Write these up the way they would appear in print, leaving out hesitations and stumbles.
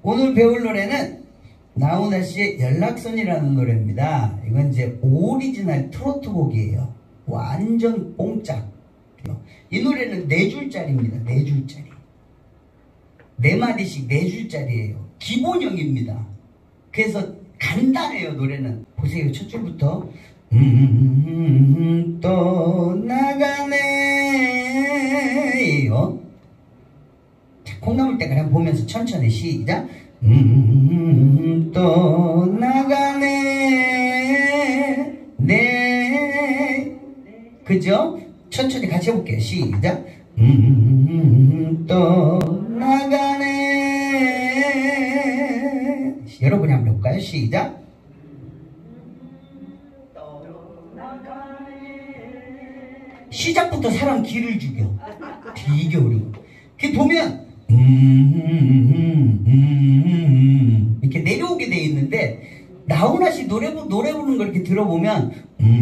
오늘 배울 노래는 나훈아 씨의 연락선이라는 노래입니다. 이건 이제 오리지널 트로트 곡이에요. 완전 뽕짝. 이 노래는 4줄짜리입니다. 4줄짜리. 4마디씩 4줄짜리예요. 기본형입니다. 그래서 간단해요, 노래는. 보세요, 첫 줄부터. 떠나가네요. 자, 콩나물 때까지 한번 보면서 천천히 시작. 떠나가네. 네. 그죠? 천천히 같이 해볼게요. 시작. 떠나가네. 여러분이 한번 해볼까요? 시작. 시작부터 사람 기를 죽여. 되게 어려워. 이렇게 보면 이렇게 내려오게 돼 있는데, 나훈아 씨 노래 부르는 걸 이렇게 들어보면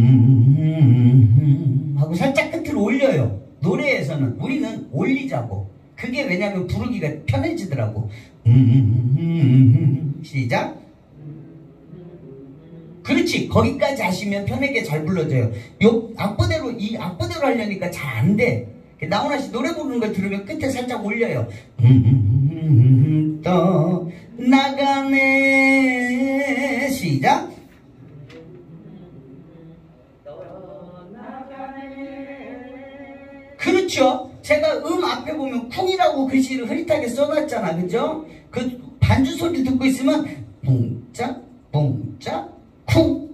하고 살짝 끝을 올려요. 노래에서는 우리는 올리자고. 그게 왜냐면 부르기가 편해지더라고. 시작. 그렇지. 거기까지 하시면 편하게 잘 불러져요. 이 악보대로 하려니까 잘 안 돼. 나훈아 씨 노래 부르는 걸 들으면 끝에 살짝 올려요. 떠나가네. 시작. 그렇죠. 제가 앞에 보면 쿵이라고 글씨를 흐릿하게 써놨잖아. 그죠? 그 반주 소리 듣고 있으면 뿡짝 뿡짝 쿵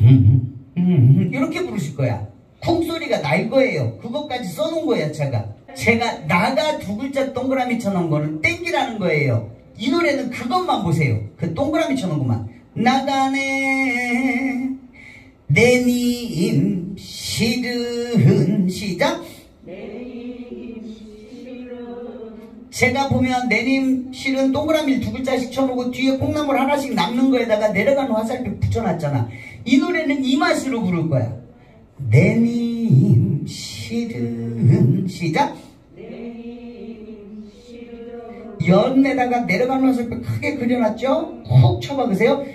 이렇게 부르실 거야. 쿵 소리가 날 거예요. 그것까지 써놓은 거야. 제가 나가 2글자 동그라미 쳐놓은 거는 땡기라는 거예요. 이 노래는 그것만 보세요. 그 동그라미 쳐놓은 것만. 나가네 내님 실은. 시작. 제가 보면 내님 실은 동그라미를 2글자씩 쳐놓고 뒤에 콩나물 하나씩 남는 거에다가 내려가는 화살표 붙여놨잖아. 이 노래는 이 맛으로 부를 거야. 내님 실은. 시작. 연에다가 내려가는 화살표 크게 그려놨죠? 훅 쳐박으세요.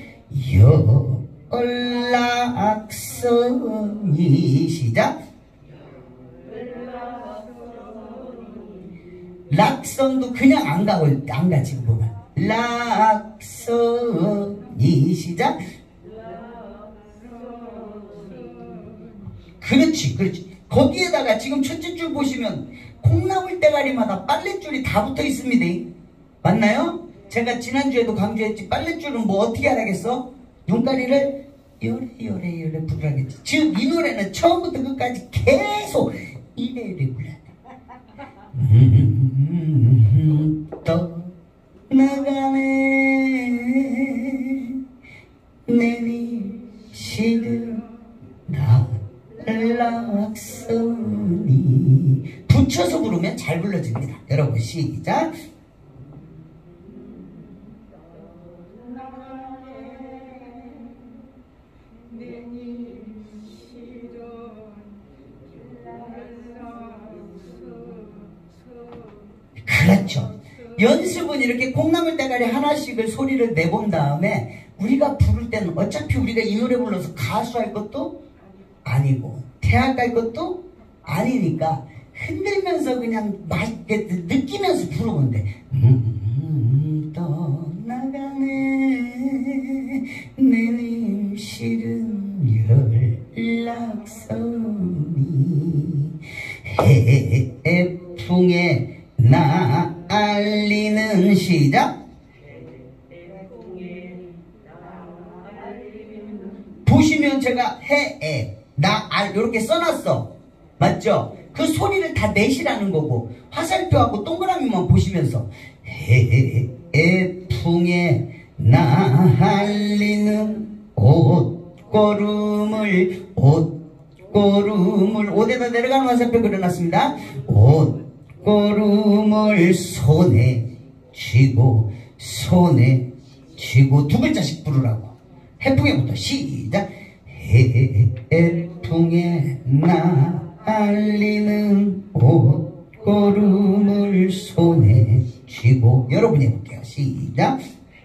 연락선이. 시작. 락선도 그냥 안 가, 지금 보면. 락선이. 시작. 그렇지. 거기에다가 지금 첫째 줄 보시면 콩나물 대가리마다 빨랫줄이 다 붙어 있습니다. 맞나요? 제가 지난주에도 강조했지. 빨랫줄은 뭐 어떻게 하라겠어? 눈가리를 요래 부르라겠지. 즉 이 노래는 처음부터 끝까지 계속 이래 불러야 돼. 떠나가네 내님 실은 연락선이. 붙여서 부르면 잘 불러집니다. 여러분 시작. 그렇죠. 연습은 이렇게 콩나물 대가리 하나씩을 소리를 내본 다음에 우리가 부를 때는 어차피 우리가 이 노래 불러서 가수 할 것도 아니고 대학 갈 것도 아니니까 흔들면서 그냥 맛있게 느끼면서 부르면 돼. 떠나가네 내님 실은 연락선이. 해풍에 날리는. 시작. 보시면 제가 해에 나알 이렇게 써놨어. 맞죠? 그 소리를 다 내시라는 거고, 화살표하고 동그라미만 보시면서 해풍에 날리는 옷걸음을 옷에다 내려가는 화살표 그려놨습니다. 옷걸음을 손에 쥐고 2글자씩 부르라고. 해풍에부터 시작. 해풍에 날리는 옷걸음을 손에 쥐고. 여러분이 해볼게요. 시작.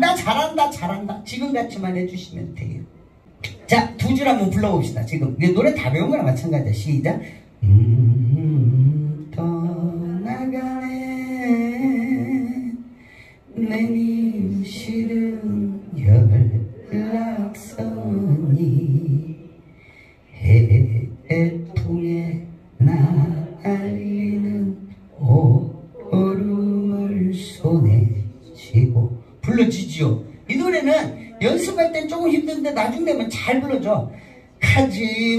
시작. 잘한다 잘한다. 지금같이만 해주시면 돼요. 자, 두 줄 한번 불러봅시다. 지금 노래 다 배운 거랑 마찬가지야. 시작. 떠나가네 내님 실은 연락선이 해풍에 날리는 오름을 손에 쥐고 불러주지요. 이 노래는 연습할 땐 조금 힘든데 나중 되면 잘 불러줘. 가지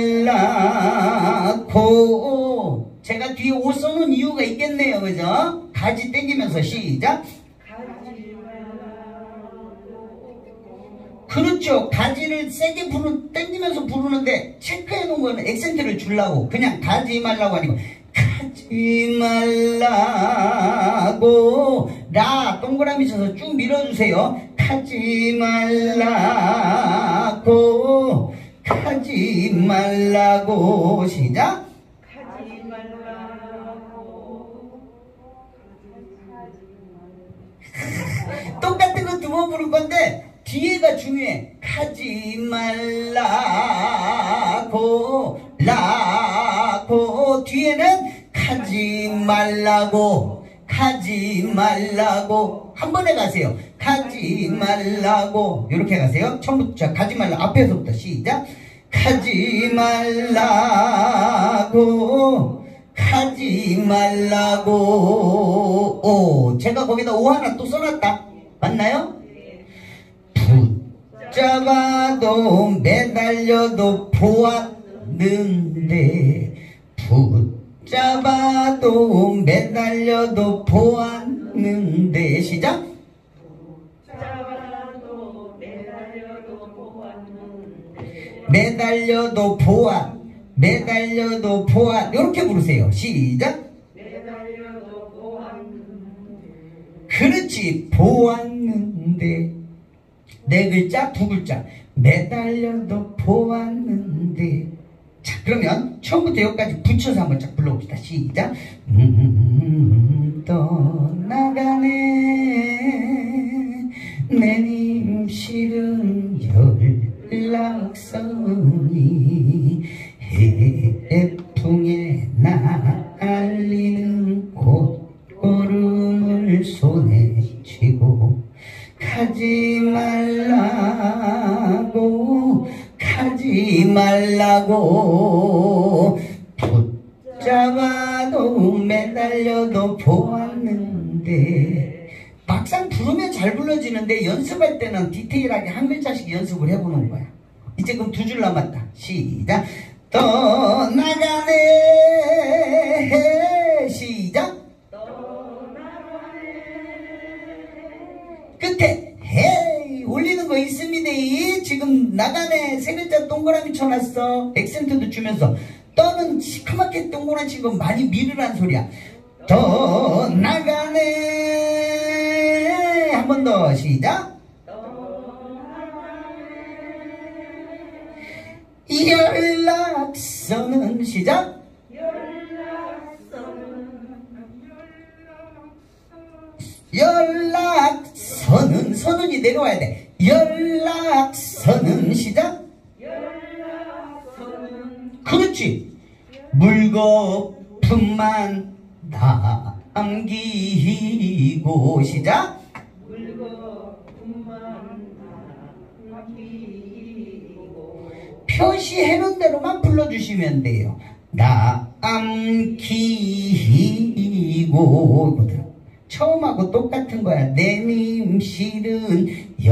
말라고. 제가 뒤에 오 써놓은 이유가 있겠네요. 그죠? 가지 땡기면서 시작. 가지 말라고. 그렇죠. 가지를 세게 땡기면서 부르는데 체크해 놓은 거는 액센트를 주려고. 그냥 가지 말라고 아니고 가지 말라고. 라 동그라미 쳐서 쭉 밀어주세요. 가지 말라고. 가지 말라고. 시작. 가지 말라고. 똑같은 거 두 번 부를 건데 뒤에가 중요해. 가지 말라고. 라고. 뒤에는 가지 말라고. 가지 말라고. 한 번에 가세요. 가지 말라고. 이렇게 가세요. 처음부터. 자, 가지 말라. 앞에서부터 시작. 가지 말라고. 가지 말라고. 오, 제가 거기다 오 하나 또 써놨다. 맞나요? 붙잡아도 매달려도 보았는데 붙잡아도 매달려도 보았는데 시작. 붙잡아도 매달려도 보았는데 매달려도 보았 매달려도 보았 이렇게 부르세요. 시작. 매달려도 보았는데 그렇지. 보았는데 네 글자 두 글자 매달려도 보았는데. 자, 그러면 처음부터 여기까지 붙여서 한번 쫙 불러봅시다. 시작. 떠나가네 내님 실은 연락선이 해풍에 날리는 꽃구름을 손에 쥐고 가지 말라고. 가지 말라고. 붙잡아도 매달려도 보았는데. 막상 부르면 잘 불러지는데 연습할 때는 디테일하게 한 글자씩 연습을 해보는 거야. 이제 그럼 두 줄 남았다. 시작. 떠나가네. 시작. 떠나가네. 끝에 헤이 올리는 거 있습니다. 지금 나가네 세 글자 동그라미 쳐놨어. 액센트도 주면서. 떠는 시커멓게 동그란 지금 많이 미르란 소리야. 더 나가네. 한 번 더 시작. 연락선은 시작. 연락선은 선은이 내려와야 돼. 연락선은 시작. 그렇지. 물거품만 남기고 시작. 표시해놓은 대로만 불러주시면 돼요. 남기고. 처음하고 똑같은 거야. 내님 실은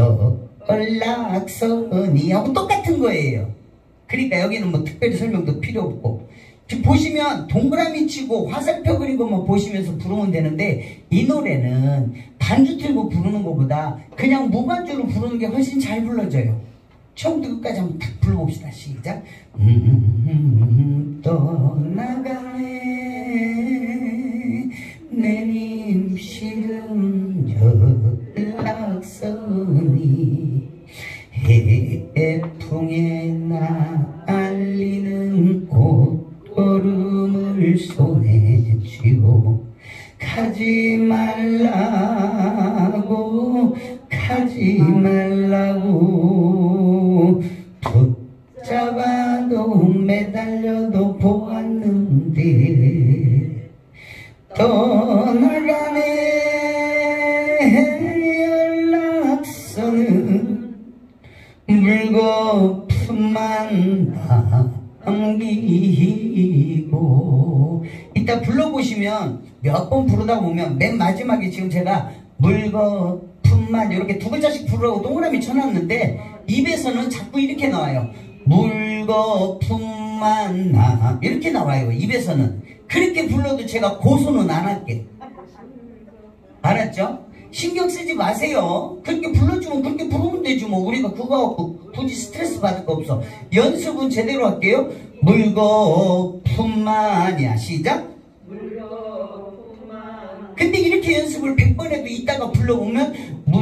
연락선이 하고 똑같은 거예요. 그러니까 여기는 뭐 특별히 설명도 필요 없고. 지금 보시면 동그라미 치고 화살표 그리고만 보시면서 부르면 되는데 이 노래는 반주 틀고 부르는 것보다 그냥 무반주로 부르는 게 훨씬 잘 불러져요. 처음부터 끝까지 한번 딱 불러봅시다. 시작. 떠나가네 내님 실은 연락선이 해풍에 날리는 꽃구름을 손에 쥐고 가지 말라고. 가지 말라고 붙잡아도 매달려도 보았는데 떠나가네 연락선은 물거품만 남기고 이따 불러보시면 몇 번 부르다 보면 맨 마지막에 지금 제가 물거품만 이렇게 두 글자씩 부르라고 동그라미 쳐놨는데 입에서는 자꾸 이렇게 나와요. 물거품만 나 이렇게 나와요. 입에서는. 그렇게 불러도 제가 고소는 안 할게. 알았죠? 신경 쓰지 마세요. 그렇게 불러주면 그렇게 부르면 되지 뭐. 우리가 그거 갖고 굳이 스트레스 받을 거 없어. 연습은 제대로 할게요. 물거품만이야. 시작. 물거품만. 근데 이렇게 연습을 100번 해도 이따가 불러보면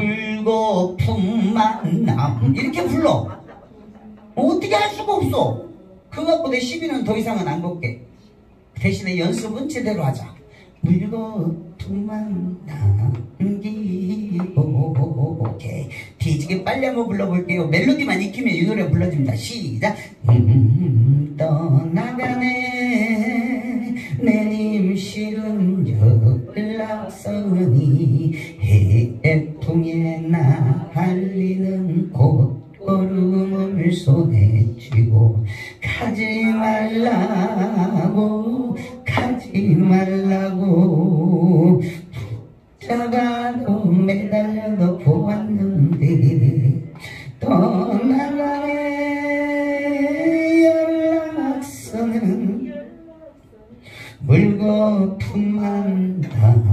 물거품만 남 이렇게 불러. 어떻게 할 수가 없어. 그거 갖고 내 시비는 더 이상은 안 걸게. 대신에 연습은 제대로 하자. 물거품만 남기고. 오케이. 뒤지게 빨리 한번 불러볼게요. 멜로디만 익히면 이 노래 불러줍니다. 시작. 떠나가네 내님 실은 연락선이 해풍에 날리는 꽃걸음을 손에 쥐고 가지 말라고 붙잡아도 매달려도 보았는데 떠나가네 연락선은 물거품만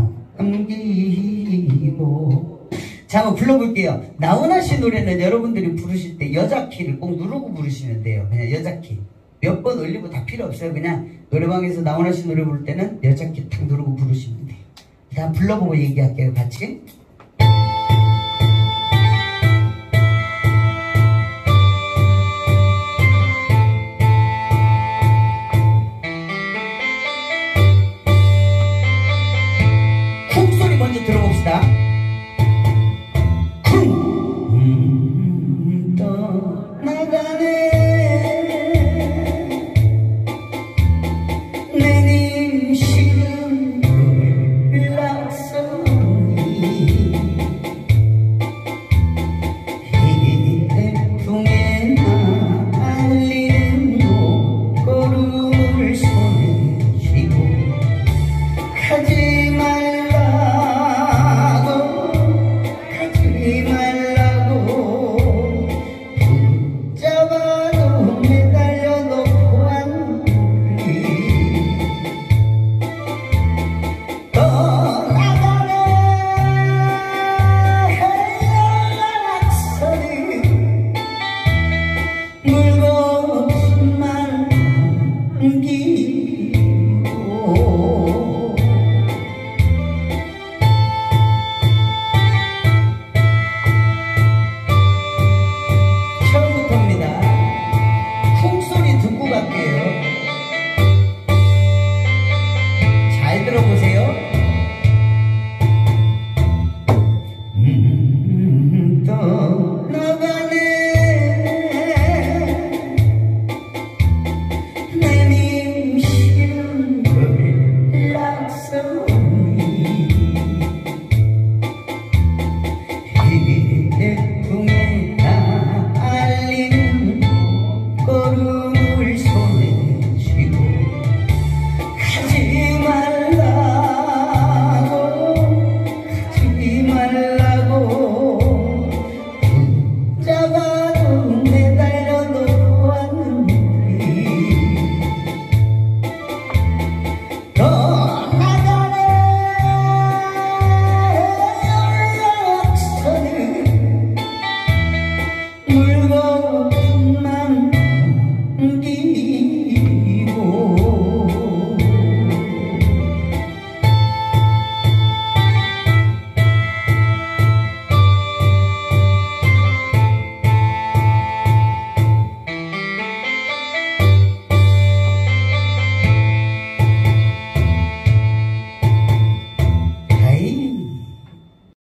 남기고. 자, 한번 불러볼게요. 나훈아 씨 노래는 여러분들이 부르실 때 여자 키를 꼭 누르고 부르시면 돼요. 그냥 여자 키. 몇 번 올리고 다 필요 없어요. 그냥 노래방에서 나훈아 씨 노래 부를 때는 여자 키 탁 누르고 부르시면 돼요. 일단 불러보고 얘기할게요. 같이. 쿵 소리 먼저 들어봅시다. 쿵 떠나가네 내님 실은 연락선이 해풍에 날리는 꽃걸음을 손에 쥐고 가지 말라고 붙잡아도 매달려도 보았는데 떠나가네 연락선이 물거품만 남기